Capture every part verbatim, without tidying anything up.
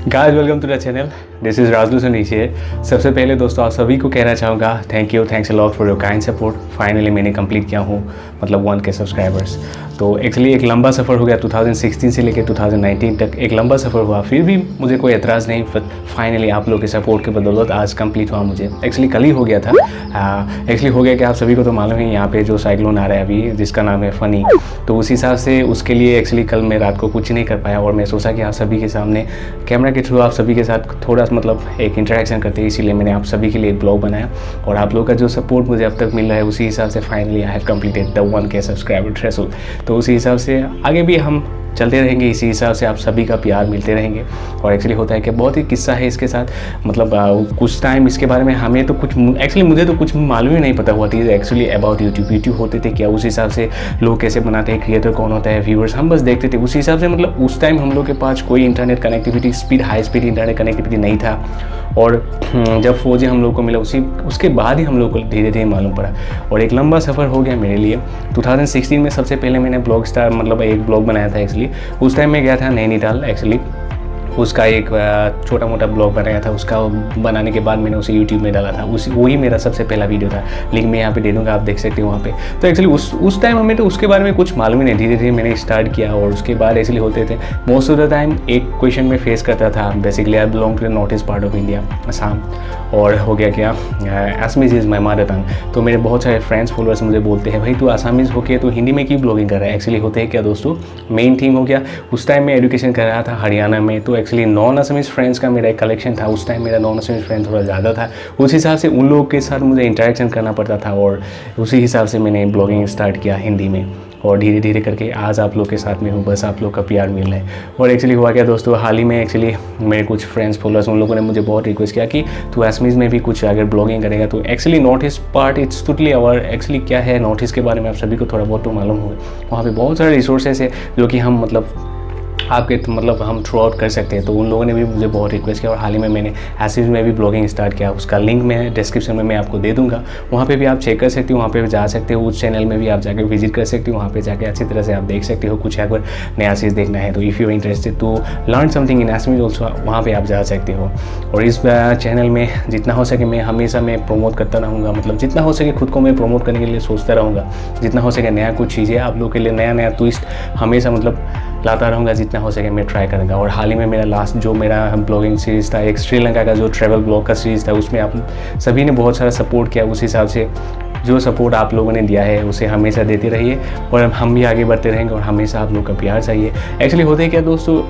Guys welcome to the channel, this is Rajlochan नीचे। सबसे पहले दोस्तों आप सभी को कहना चाहूँगा thank you, thanks a lot for your kind support. Finally मैंने कंप्लीट किया हूँ मतलब वन के सब्सक्राइबर्स। तो एक्चुअली एक लंबा सफ़र हो गया, टू थाउजेंड सिक्सटीन से लेकर टू थाउजेंड नाइनटीन तक एक लंबा सफ़र हुआ, फिर भी मुझे कोई एतराज़ नहीं। फाइनली आप लोग के सपोर्ट के बदौलत आज कंप्लीट हुआ मुझे। एक्चुअली कल ही हो गया था। एक्चुअली हो गया कि आप सभी को तो मालूम है यहाँ पे जो साइक्लोन आ रहा है अभी, जिसका नाम है फ़नी, तो उस हिसाब से उसके लिए एक्चुअली कल मैं रात को कुछ नहीं कर पाया और मैं सोचा कि आप सभी के सामने कैमरा के थ्रू आप सभी के साथ थोड़ा मतलब एक इंटरेक्शन करते हैं, इसीलिए मैंने आप सभी के लिए एक ब्लॉग बनाया। और आप लोग का जो सपोर्ट मुझे अब तक मिल रहा है उसी हिसाब से finally I have completed the one K subscriber threshold. तो उसी हिसाब से आगे भी हम चलते रहेंगे, इसी हिसाब से आप सभी का प्यार मिलते रहेंगे। और एक्चुअली होता है कि बहुत ही किस्सा है इसके साथ, मतलब आ, कुछ टाइम इसके बारे में हमें तो कुछ एक्चुअली मुझे तो कुछ मालूम ही नहीं पता हुआ थी एक्चुअली अबाउट यूट्यूब यूट्यूब होते थे क्या, उस हिसाब से लोग कैसे बनाते हैं, क्रिएटर कौन होता है, व्यूअर्स, हम बस देखते थे उस हिसाब से। मतलब उस टाइम हम लोग के पास कोई internet connectivity speed high speed internet connectivity नहीं था। और जब फोर जी हम लोग को मिला उसी उसके बाद ही हम लोग को धीरे धीरे मालूम पड़ा। और एक लंबा सफ़र हो गया मेरे लिए। टू थाउजेंड सिक्सटीन में सबसे पहले मैंने ब्लॉग स्टार मतलब एक ब्लॉग बनाया था एक्चुअली। उस टाइम में गया था नैनीताल, एक्चुअली उसका एक छोटा मोटा ब्लॉग बनाया था। उसका बनाने के बाद मैंने उसे यूट्यूब में डाला था, उस वही मेरा सबसे पहला वीडियो था। लिंक मैं यहाँ पे दे दूँगा, आप देख सकते हो वहाँ पे। तो एक्चुअली उस उस टाइम हमें तो उसके बारे में कुछ मालूम ही नहीं, धीरे धीरे मैंने स्टार्ट किया। और उसके बाद एक्चुअली होते थे मोस्ट ऑफ द टाइम एक क्वेश्चन में फेस करता था, basically I belong to the north east part of India, Assam. और हो गया क्या, Assamese is my mother tongue. तो मेरे बहुत सारे फ्रेंड्स फॉलोअर्स मुझे बोलते हैं भाई तू आसामीज़ होके तो हिंदी में क्यों ब्लॉगिंग कर रहा है। एक्चुअली होते हैं क्या दोस्तों, मेन थीम हो गया उस टाइम मैं एजुकेशन कर रहा था हरियाणा में, तो एक्चुअली नॉन असमीज फ्रेंड्स का मेरा एक कलेक्शन था। उस टाइम मेरा नॉन असमीज फ्रेंड थोड़ा ज़्यादा था, उस हिसाब से उन लोगों के साथ मुझे इंटरेक्शन करना पड़ता था। और उसी हिसाब से मैंने ब्लॉगिंग स्टार्ट किया हिंदी में, और धीरे धीरे करके आज आप लोग के साथ में हूँ। बस आप लोग का प्यार मिल रहा है। और एक्चुअली हुआ क्या दोस्तों, हाल ही में एक्चुअली मेरे कुछ फ्रेंड्स फॉलोअर्स उन लोगों ने मुझे बहुत रिक्वेस्ट किया कि तू असमीज़ में भी कुछ अगर ब्लॉगिंग करेगा तो। Actually north east part it's totally our, actually क्या है नॉर्थ ईस्ट के बारे में आप सभी को थोड़ा बहुत तो मालूम होगा। वहाँ पे बहुत सारे रिसोर्सेज है जो कि हम मतलब आपके मतलब हम थ्रू आउट कर सकते हैं। तो उन लोगों ने भी मुझे बहुत रिक्वेस्ट किया और हाल ही में मैंने एसिड में भी ब्लॉगिंग स्टार्ट किया। उसका लिंक मैं डिस्क्रिप्शन में मैं आपको दे दूंगा, वहाँ पे भी आप चेक कर सकते हो, वहाँ पे भी जा सकते हो। उस चैनल में भी आप जाकर विजिट कर सकते हो, वहाँ पे जाकर अच्छी तरह से आप देख सकते हो। कुछ अगर नया चीज़ देखना है तो if you interested to learn something in Assamese also, वहाँ पर आप जा सकते हो। और इस चैनल में जितना हो सके मैं हमेशा मैं प्रमोट करता रहूँगा, मतलब जितना हो सके खुद को मैं प्रमोट करने के लिए सोचता रहूँगा। जितना हो सके नया कुछ चीज़ें आप लोग के लिए, नया नया ट्विस्ट हमेशा मतलब लाता रहूँगा, जितना हो सके मैं ट्राई करूँगा। और हाल ही में मेरा लास्ट जो मेरा ब्लॉगिंग सीरीज़ था, एक श्रीलंका का जो ट्रैवल ब्लॉग का सीरीज़ था, उसमें आप सभी ने बहुत सारा सपोर्ट किया। उस हिसाब से जो सपोर्ट आप लोगों ने दिया है उसे हमेशा देते रहिए और हम भी आगे बढ़ते रहेंगे। और हमेशा आप लोग का प्यार चाहिए। एक्चुअली होता है क्या दोस्तों,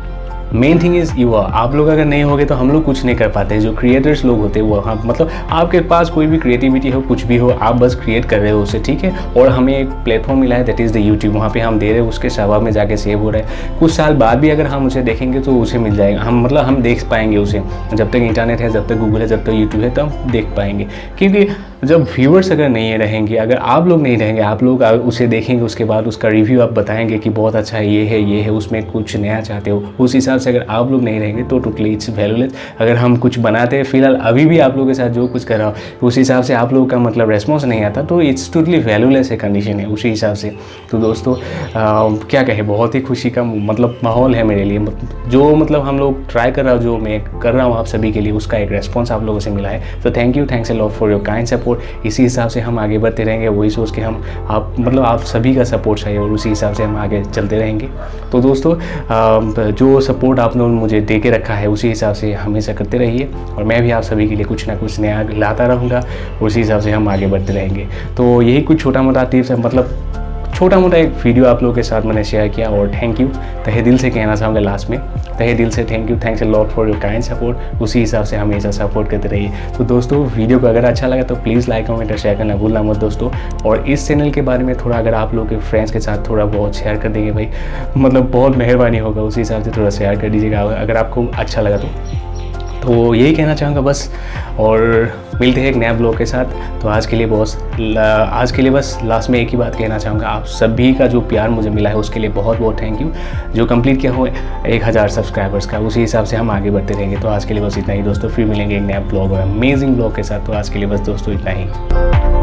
main thing is you are, आप लोग अगर नहीं होगे तो हम लोग कुछ नहीं कर पाते। जो क्रिएटर्स लोग होते हैं वो हाँ मतलब आपके पास कोई भी क्रिएटिविटी हो, कुछ भी हो, आप बस क्रिएट कर रहे हो उसे, ठीक है। और हमें एक प्लेटफॉर्म मिला है दैट इज़ द यूट्यूब, वहाँ पे हम दे रहे हैं, उसके स्वभाव में जाके सेव हो रहा है। कुछ साल बाद भी अगर हम उसे देखेंगे तो उसे मिल जाएगा, हम मतलब हम देख पाएंगे उसे। जब तक इंटरनेट है, जब तक गूगल है, जब तक यूट्यूब है, तब हम देख पाएंगे। क्योंकि जब व्यूअर्स अगर नहीं रहेंगे, अगर आप लोग नहीं रहेंगे, आप लोग उसे देखेंगे, उसके बाद उसका रिव्यू आप बताएंगे कि बहुत अच्छा है, ये है ये है, उसमें कुछ नया चाहते हो, उस हिसाब से अगर आप लोग नहीं रहेंगे तो टोटली इट्स वैल्यूलेस। अगर हम कुछ बनाते हैं फिलहाल अभी भी आप लोगों के साथ जो कुछ कर रहा हो उस हिसाब से आप लोगों का मतलब रेस्पॉन्स नहीं आता तो इट्स टोटली वैल्यूलेस है, कंडीशन है उसी हिसाब से। तो दोस्तों आ, क्या कहे, बहुत ही खुशी का मतलब माहौल है मेरे लिए। जो मतलब हम लोग ट्राई कर रहा हूँ, जो मैं कर रहा हूँ आप सभी के लिए, उसका एक रेस्पॉन्स आप लोगों से मिला है। तो thank you, thanks a lot for your kind support. इसी हिसाब से हम आगे बढ़ते रहेंगे, वही सोच के हम आप मतलब आप सभी का सपोर्ट चाहिए और उसी हिसाब से हम आगे चलते रहेंगे। तो दोस्तों जो सपोर्ट आप लोगों ने मुझे दे के रखा है उसी हिसाब से हमेशा करते रहिए और मैं भी आप सभी के लिए कुछ ना कुछ नया लाता रहूँगा, उसी हिसाब से हम आगे बढ़ते रहेंगे। तो यही कुछ छोटा मोटा टिप्स है, मतलब छोटा मोटा एक वीडियो आप लोगों के साथ मैंने शेयर किया। और थैंक यू तहे दिल से कहना चाहूँगा लास्ट में, तहे दिल से thank you, thanks a lot for your kind support. उसी हिसाब से हमेशा सपोर्ट करते रहिए। तो दोस्तों वीडियो को अगर अच्छा लगा तो प्लीज़ लाइक कमेंट और शेयर करना भूलना मत दोस्तों। और इस चैनल के बारे में थोड़ा अगर आप लोग के फ्रेंड्स के साथ थोड़ा बहुत शेयर कर देंगे भाई, मतलब बहुत मेहरबानी होगा। उसी हिसाब से थोड़ा शेयर कर दीजिएगा अगर आपको अच्छा लगा तो। तो यही कहना चाहूँगा बस, और मिलते हैं एक नया ब्लॉग के साथ। तो आज के लिए बॉस आज के लिए बस लास्ट में एक ही बात कहना चाहूँगा, आप सभी का जो प्यार मुझे मिला है उसके लिए बहुत बहुत थैंक यू। जो कंप्लीट किया हो एक हज़ार सब्सक्राइबर्स का, उसी हिसाब से हम आगे बढ़ते रहेंगे। तो आज के लिए बस इतना ही दोस्तों, फिर मिलेंगे एक नया ब्लॉग और अमेजिंग ब्लॉग के साथ। तो आज के लिए बस दोस्तों इतना ही।